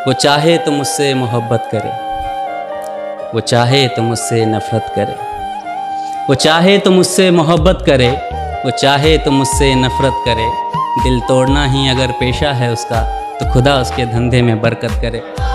वो चाहे तो मुझसे मोहब्बत करे, वो चाहे तो मुझसे नफ़रत करे, वो चाहे तो मुझसे मोहब्बत करे, वो चाहे तो मुझसे नफ़रत करे। दिल तोड़ना ही अगर पेशा है उसका तो खुदा उसके धंधे में बरकत करे।